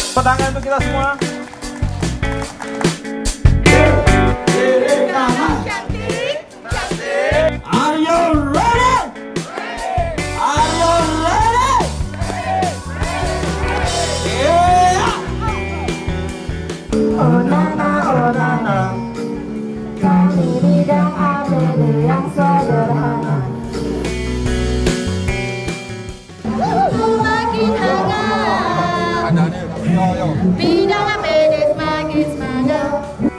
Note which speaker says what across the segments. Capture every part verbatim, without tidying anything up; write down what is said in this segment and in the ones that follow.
Speaker 1: Tepuk tangan untuk kita semua.
Speaker 2: Are you ready? Are you ready? Yeah.
Speaker 3: Oh nana, oh nana, kami bidang A B D yang sederhana. Semakin hangat, bidang A B D semakin semangat.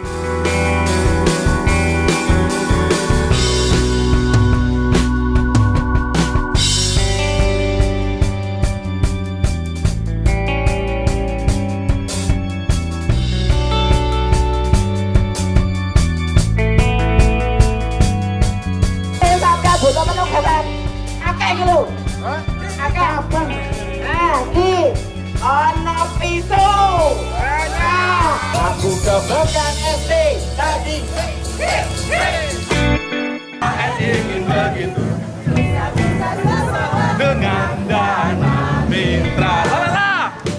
Speaker 3: Bukan menung hebat, akeh gitu, akeh abang, lagi, ono pisu, aku kebukan S D tadi.
Speaker 1: Ingin begitu dengan Dana Mitra. Lala.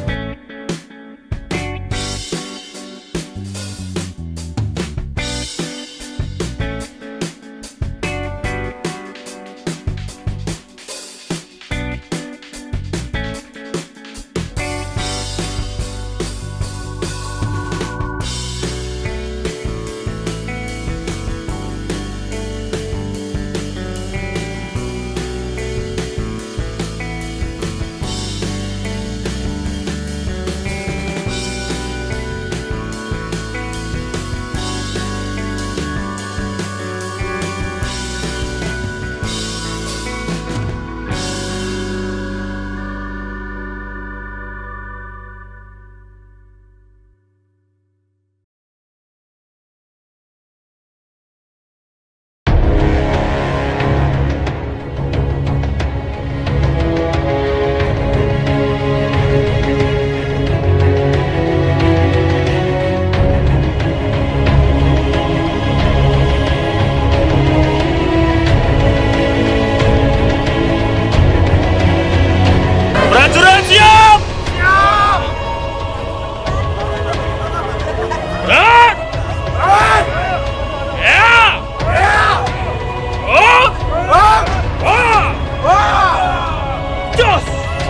Speaker 1: Prajurit siap! Siap! Gerak! Gerak! Ya! Ya! Oh! Oh! Oh! Oh! Jos!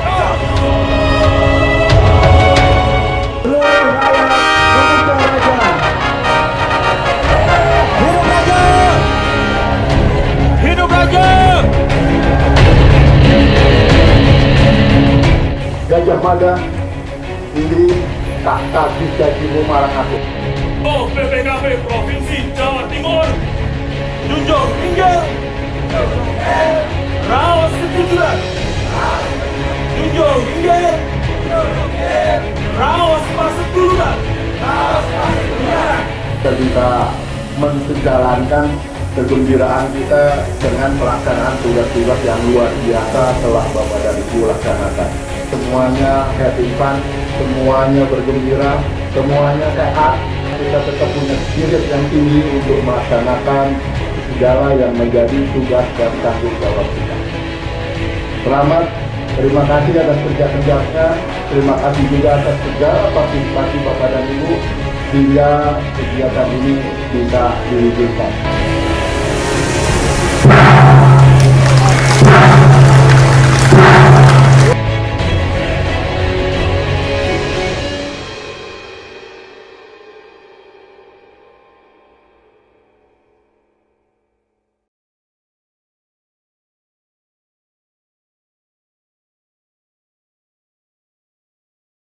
Speaker 1: Hidup raja!
Speaker 4: Gajah Mada ini tak bisa dimumarang aku.
Speaker 1: Oh, P P K B Provinsi Jawa Timur, junjung tinggi, raos kejujuran, junjung tinggi, raos persatuan,
Speaker 4: Kita bisa menjalankan kegembiraan kita dengan pelaksanaan tugas-tugas yang luar biasa telah Bapak dan Ibu laksanakan. Semuanya happy fun, semuanya bergembira, semuanya sehat. Kita tetap punya spirit yang tinggi untuk melaksanakan segala yang menjadi tugas dan tanggung jawab kita. Selamat, terima kasih atas kerja-kerjanya, terima kasih juga atas segala partisipasi Bapak dan Ibu hingga kegiatan ini bisa diwujudkan.